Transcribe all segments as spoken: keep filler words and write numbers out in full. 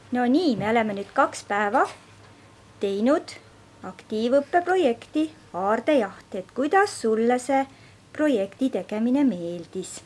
No nii, me oleme nüüd kaks päeva teinud aktiivõppeprojekti Aardejaht, et kuidas sulle see projekti tegemine meeldis?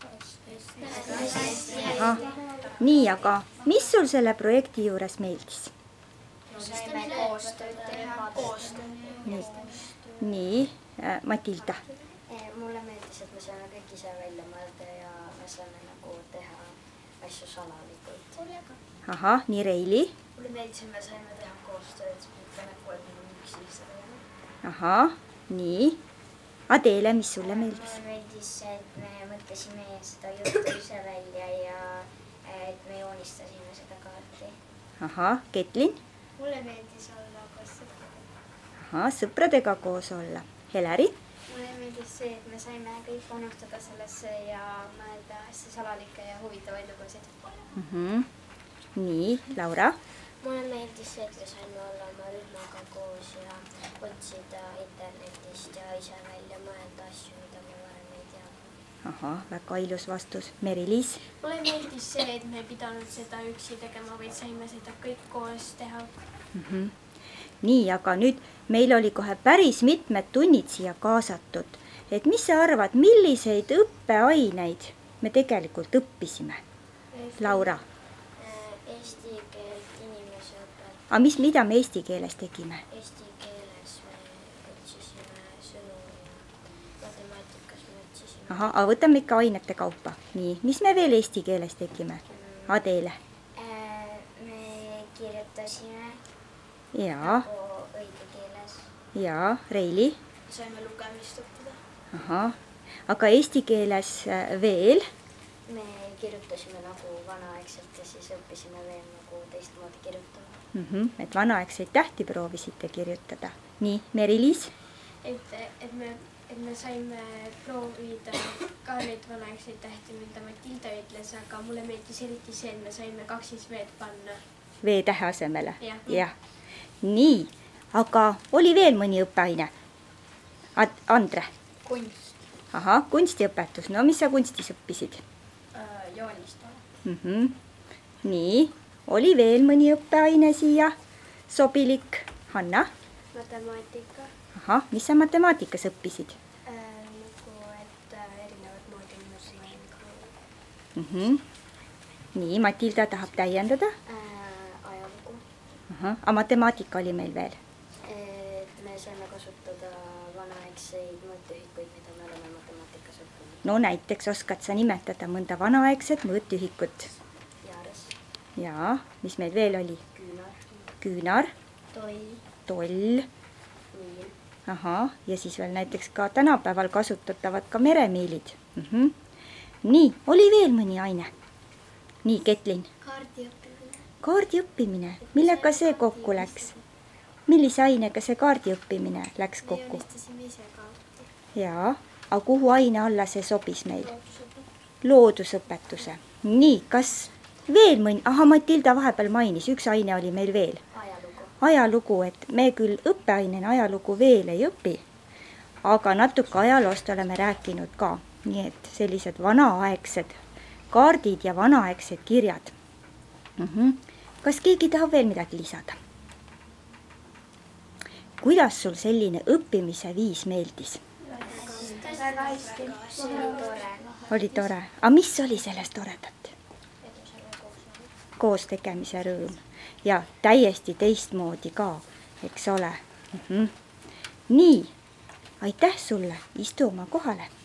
Aha. Nii, aga mis sul selle projekti juures meeldis? Saime koostööd teha. Nii, nii äh, Matilda? Mulle meeldis, et me saime kõik ise välja mõelda ja me saime nagu teha asju salalikult. Ahah, nii Reili? Mulle meeldis, et me saime teha koostööd, mitte nagu, et me üks ise teha. Ahah, nii. Adele, mis sulle meeldis? Mulle meeldis, et me mõtlesime seda juttu ise välja ja et me joonistasime seda kaarti. Ahah, Ketlin? Mulle meeldis olla koos sõpradega. Ahah, sõpradega koos olla. Heleri? Mulle meeldis see, et me saime kõik panustada sellesse ja mõelda hästi salalikke ja huvitavaid lugusid. Mm -hmm. Nii, Laura? Mulle meeldis see, et me saime olla oma rühmaga koos ja otsida internetist ja ise välja mõelda asju, mida me varem ei tea. Ahah, väga ilus vastus. Meri-Liis? Mulle meeldis see, et me ei pidanud seda üksi tegema, vaid saime seda kõik koos teha. Mm -hmm. Nii, aga nüüd meil oli kohe päris mitmed tunnid siia kaasatud. Et mis sa arvad, milliseid õppeaineid me tegelikult õppisime? Laura? Eesti keelt, inimese õpet. Aga mis, mida me eesti keeles tegime? Eesti keeles me otsisime sõnu ja matemaatikas me otsisime. Ahah, aga võtame ikka ainete kaupa. Nii, mis me veel eesti keeles tegime? Adele? Me kirjutasime Jaa. õige keeles. Jaa, Reili? Saime lugemist õppida. Ahah, aga eesti keeles veel? Me kirjutasime nagu vanaaegselt ja siis õppisime veel nagu teistmoodi kirjutama. Mm -hmm. Et vanaaegseid tähti proovisite kirjutada. Nii, Meri-Liis? Et, et, me, et me saime proovida ka neid vanaaegseid tähti, mida Matilda ütles, aga mulle meeldis eriti see, et me saime kaksis veed panna. V-tähe asemele? Jah. Ja. Nii, aga oli veel mõni õppeaine? Ad- Andre? Kunst. Ahah, kunstiõpetus. No mis sa kunstis õppisid? Äh, joonistada. Mm -hmm. Nii, oli veel mõni õppeaine siia sobilik? Hanna? Matemaatika. Ahah, mis sa matemaatikas õppisid? Äh, nagu, et äh, erinevad moodi mõõta. Mm -hmm. Nii, Matilda tahab täiendada? Äh, ajalugu. Ahah, aga matemaatika oli meil veel? Et me saime kasutada vanaaegseid mõõtühikuid, mida me oleme matemaatikas õppinud. No näiteks oskad sa nimetada mõnda vanaaegset mõõtühikut? Jaares. Jaa, mis meil veel oli? Küünar. Küünar, Toll. toll, Miil. ahah, ja siis veel näiteks ka tänapäeval kasutatavad ka meremiilid. Mm -hmm. Nii, oli veel mõni aine? Nii, Ketlin? Kaardi õppimine. Kaardi õppimine, millega see kokku läks? Millise ainega see kaardi õppimine läks kokku? Joonistasime ise kaarti. Jaa, aga kuhu aine alla see sobis meil? Loodusõpetuse. Nii, kas veel mõni? Aha, Matilda vahepeal mainis, üks aine oli meil veel. Ajalugu. Ajalugu, et me küll õppeainena ajalugu veel ei õpi, aga natuke ajaloost oleme rääkinud ka. Nii et sellised vanaaegsed kaardid ja vanaaegsed kirjad. Mm -hmm. Kas keegi tahab veel midagi lisada? Kuidas sul selline õppimise viis meeldis? Väga hästi. Tore. Oli tore. Aga mis oli sellest toredat? Koos tegemise rõõm. Ja täiesti teistmoodi ka, eks ole. Mm -hmm. Nii, aitäh sulle, istu oma kohale.